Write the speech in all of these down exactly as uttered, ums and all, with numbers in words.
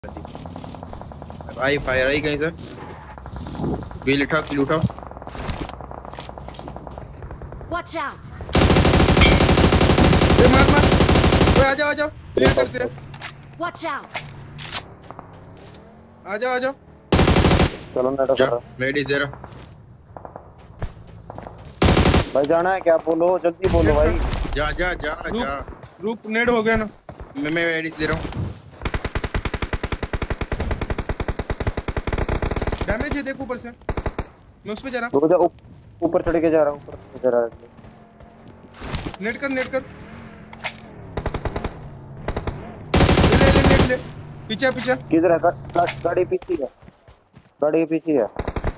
आई fire आई कहीं से wheel उठा व्हील उठा Watch out! ए मार मार ओए आ जाओ आ जाओ क्लियर कर दे Watch out! आ जाओ आ जाओ चलो नेट कर मेडी दे रहा भाई जाना है क्या बोलो जल्दी बोलो भाई जा जा जा जा रुक नेड हो गया ना मैं मैं मेडी दे रहा हूं डैमेज है देख ऊपर से मैं उस पे जा रहा रुक जा ऊपर चढ़ के जा रहा हूं ऊपर जा रहा है नेट कर नेट कर ले ले नेट ले पीछे पीछे किधर है गाड़ी पीछे है गाड़ी पीछे है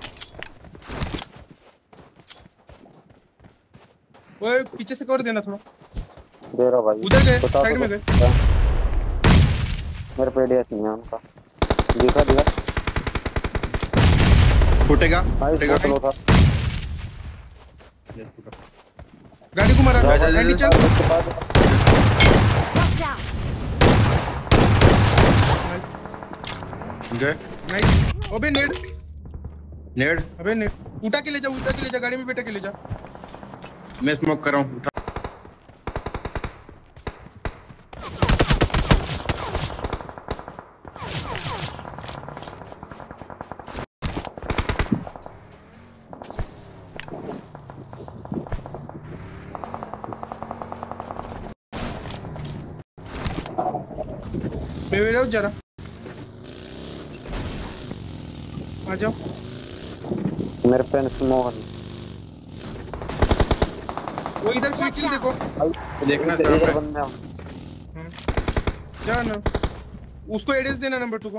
ओए पीछे से कवर देना थोड़ा दे रहा भाई उधर गए साइड में गए मेरे पे डीएस नहीं है उनका दिखा दिखा फुटेगा फुटेगा चलो था गाड़ी को मारा गाड़ी चल Watch out! गए नाइस अबे नेड नेड अबे नेड उठा के ले जा उठा के ले जा गाड़ी में बैठा के ले जा मैं स्मोक कर रहा हूं मैं वेट जरा आ जाओ मेरे पे स्मोक वो इधर से किल देखो देखना इधर सर बंदा जा ना उसको एड्रेस देना नंबर टू को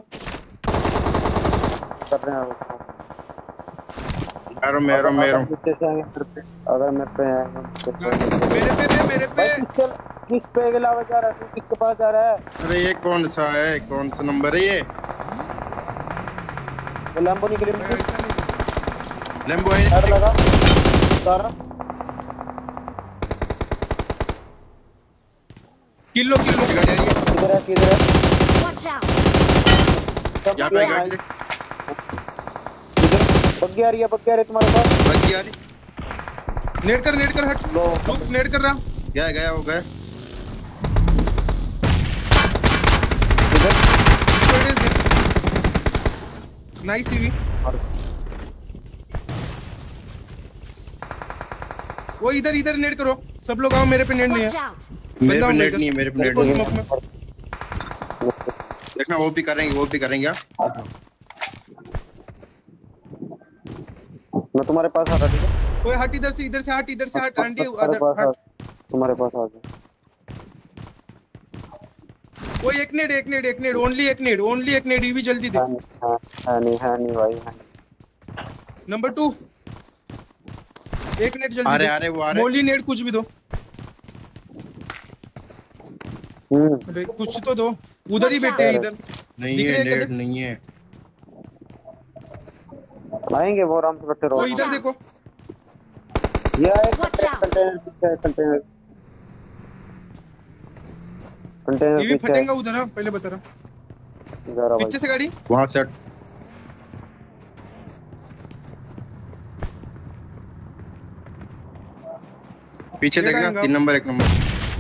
कर रहे हैं उसको यार मेरो मेरो पीछे से आएंगे मेरे पे अगर मेरे पे आएंगे मेरे पे पे मेरे पे किस किस पे के अलावा जा रहा है तू किसके पास जा रहा है अरे ये कौन सा है कौन सा नंबर है ये वो लैम्बो निकली मुझे लैम्बो है डर लगा सारा किल लो किल लो गाड़ी आ रही है किधर है किधर है Watch out! यहां पे गाड़ी बग्गी आ रही है बग्गी आ रही है तुम्हारे पास बच गया रही नेट कर नेट कर हट लो रुक नेट कर रहा गया गया वो गया नाइस ईवी वो इधर इधर नेट करो सब लोग आओ मेरे पे नेट नहीं Watch है out! मेरे पे बंदा नेट नहीं है मेरे पे नेट नहीं है स्मोक में देखना वो भी करेंगे वो भी करेंगे मैं तुम्हारे पास आ रहा ठीक है ओए हट इधर से इधर से हट इधर से हट आंटी तुम्हारे पास आ- हट तुम्हारे पास आ गया वो एक नेट एक नेट एक नेट ओनली एक नेट ओनली एक नेट ईवी जल्दी दे है नहीं है- है नहीं है नहीं भाई है नहीं। नंबर टू एक नेट जल्दी अरे दे। अरे वो आ रहे मोली नेट कुछ भी दो हम्म अबे कुछ तो दो उधर ही बैठे हैं इधर नहीं दिख रहे है हैं नेट क्या? नहीं है आएंगे वो आराम से बैठे वो रहो इधर देखो ये आए Watch out! कंटेनर पीछे है कंटेनर कंटेनर ईवी पीछे है फटेगा उधर हाँ, पहले बता रहा जरा भाई पीछे से गाड़ी वहां से पीछे ये देखना आएगा। तीन नंबर एक नंबर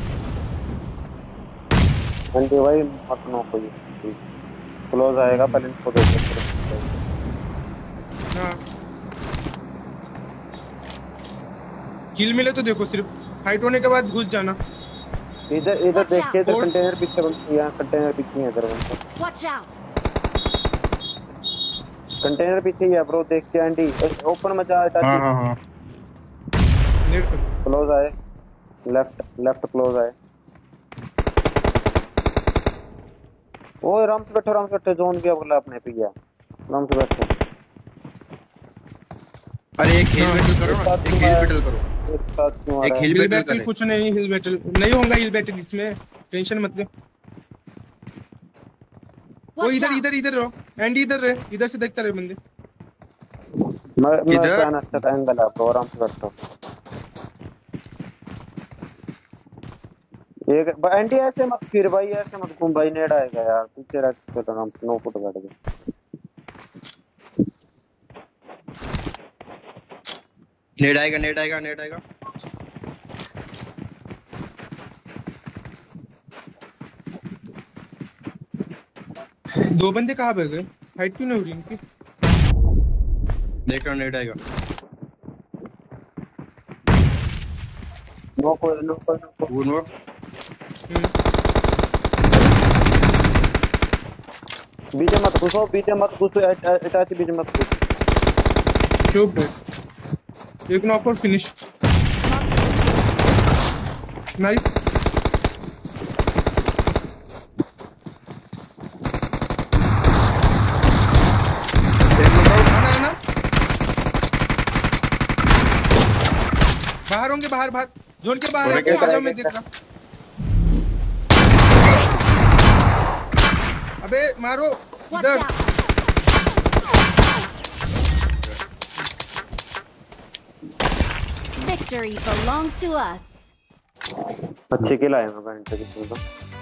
आंटी भाई मत नो कोई क्लोज आएगा पहले इनको देखो हाँ किल मिले तो देखो सिर्फ हाइट होने के बाद घुस जाना इधर इधर Watch देखिए इधर out. कंटेनर पीछे बनती है कंटेनर पीछे है इधर बनता Watch out! कंटेनर पीछे ही है ब्रो देख के आंटी ओपन मचा हाँ टाची हाँ हाँ नेट कर क्लोज आए लेफ्ट लेफ्ट क्लोज आए ओए आराम से बैठो आराम से बैठो जोन भी बोला अपने पे गया आराम से बैठो अरे एक हिल बैटल करो ना एक हिल बैटल करो एक साथ क्यों आ एक रहा है हिल हिल बैटल बैटल करें कुछ नहीं हिल बैटल नहीं होगा हिल बैटल इसमें टेंशन मत ले वो Watch इधर out! इधर इधर रहो एंडी इधर रहे इधर से देखता रहे बंदे मैं मैं किधर? प्लान अच्छा एंगल है ब्रो आराम से बैठो एक एंटी ऐसे मत फिर भाई, ऐसे मत घूम भाई, नेड आएगा यार पीछे रख के, तो हम नो फुट बैठ गए। नेट आएगा नेट आएगा नेट आएगा। दो बंदे कहाँ पे गए? फाइट क्यों नहीं हो रही इनकी? देख रहा हूँ नेट आएगा। नो कोई नो कोई नो कोई। One more. बीच मत घुसो, बीच मत घुसो, अटैच बीच मत घुसो। चुप है। एक नॉक और फिनिश। नाइस। आना आना। बाहर होंगे, बाहर बाहर जोन के बाहर है। आ जाओ, मैं देख रहा। अबे मारो Watch इधर। out! Victory belongs to us. अच्छे किल आए हैं, मैं